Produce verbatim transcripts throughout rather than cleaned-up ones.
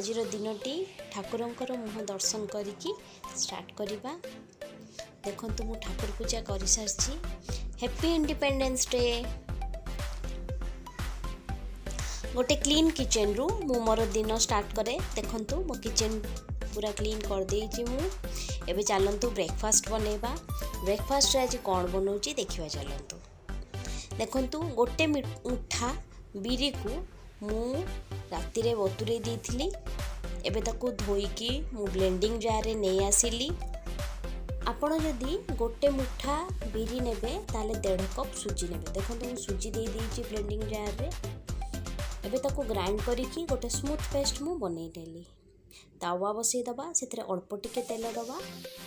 आज दिनटी ठाकुरंकर मुह दर्शन करिकी स्टार्ट करिबा। देखंतु मु ठाकुर पूजा कर सारछि। Happy independence day. गोटे क्लीन किचन रु मु मोर दिन स्टार्ट करे। देखंतु मो किचन पूरा क्लीन कर देइछि मु। एबे चलंतु ब्रेकफास्ट बनेबा। ब्रेकफास्ट रे आज कोन बनौछि देखिबा चलंतु। देखंतु गोटे मुठा बिरी को मु राति रे बतुरे देइथिली। एबे ताकू धोईकी मु ब्लेंडिंग जार रे नै आसिली। आपण जदि गोटे मुठा बिरी नेबे ताले डेढ़ कप सुजी नेबे। देखंतु मु सुजी दे देइछि ब्लेंडिंग जार रे। एबे ताकू ग्राइंड करिकी गोटे स्मूथ पेस्ट मु बनै देली। तावा बसै दबा, सेतरे अल्प टिके तेल दबा।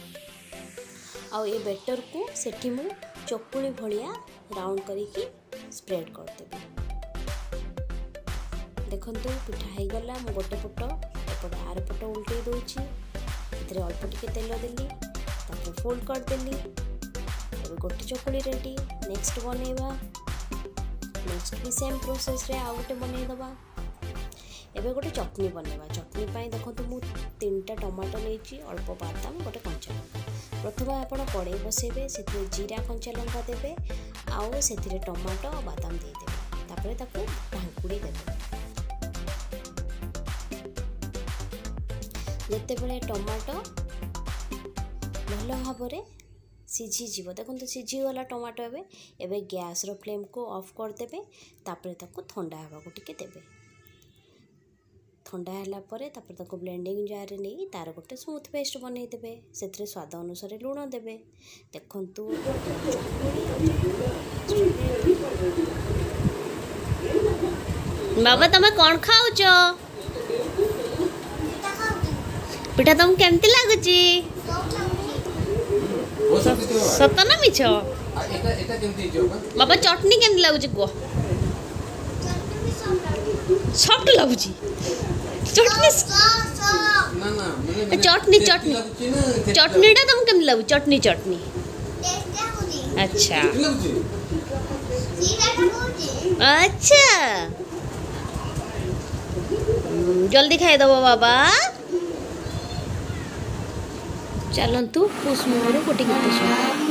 आ ए बेटर को सेठी मु चकुली भलिया राउंड करिकी स्प्रेड कर देबी। देखंतु पिठा हे गला। मु गोटे पट एपटे आर पट उल्टे दोछि। एतरे अल्प टिके तेल देली, ताके फोल्ड कर देली। एबे गोटे चकुली रेडी। नेक्स्ट बनेबा। नेक्स्ट भी सेम प्रोसेस रे आ गोटे बनै दबा। एबे गोटे चटनी बनेबा। चटनी पाई देखंतु मु तीनटा टमाटो लेछि, अल्प बादाम, गोटे कंचा लंका। प्रथम आपण कड़ाई बसेबे, सेथिरे जीरा कंचा लंका देबे, आउ सेथिरे टमाटो बादाम दे देबे। तापरे ताकू ढांकुड़ी देबे। जेते बेले टमाटो भलो भाबरे सिझी जीवो। देखंतु सिझी गला टमाटो। एबे एबे गैस रो फ्लेम को ऑफ कर देबे। तापरे ताकू ठंडा हेबा को टिके देबे। ठंडा हैला परे तापर ताको ब्लेंडिंग जार रे नै तार गोटे स्मूथ पेस्ट बनै देबे। सेथरे स्वाद अनुसार लूण देबे। देखंतु बाबा तमे कोन खाउचो? पिठा तुम केमती लागुची? सत ना मिछ? एटा एटा केमती जो बाबा चटनी केमती लागुची को? सॉफ्ट लागुची। चटनी ना ना चटनी चटनी चटनीटा तुम केमती लागु? चटनी चटनी अच्छा अच्छा जल्दी खाई दबो बाबा। चलंतु पुष्प मोर गोटे गीत सुन।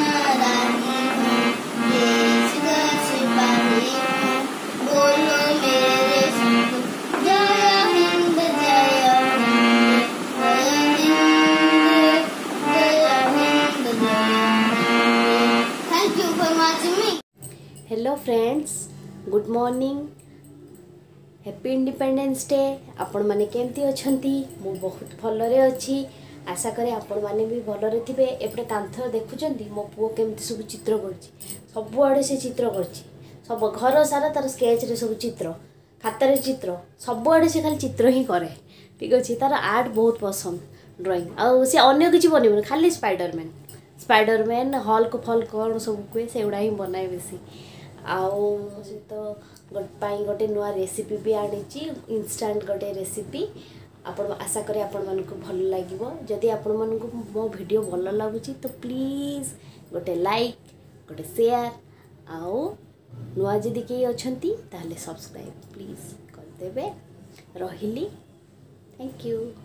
Hello friends, good morning. Happy independence day. आपण माने केमती अछंती? मु बहुत भलरे अछि। आशा करे आपण माने भी भलरे थिबे। एपटे कांथर देखुचंती मो पुओ केमती सब चित्र करछि। सब आड़े से चित्र करछि। सब घर सारा तार स्केच रे सब चित्र, खाता रे चित्र, सब आड़े से खाली चित्र ही करे। ठीक अछि। तार आर्ट बहुत पसंद ड्राइंग। आ से अन्य किछि बनेबो खाली स्पाइडरमैन स्पाइडरमैन हल्क फल्क कौन सब कुए सेउडा ही बनाए बेसी। आउ से तो गोटे गोटे नुआ रेसिपी भी आनीची। इंस्टांट गोटे रेसिपी। आपण आशा करे आपण मानकु भल लागिवो। जदि आपण मानकु मो वीडियो भल लागुची तो प्लीज गोटे लाइक, गोटे शेयर, आउ नुआ जदि के अछंती ताले सब्सक्राइब प्लीज कर देबे। रहिली। Thank you.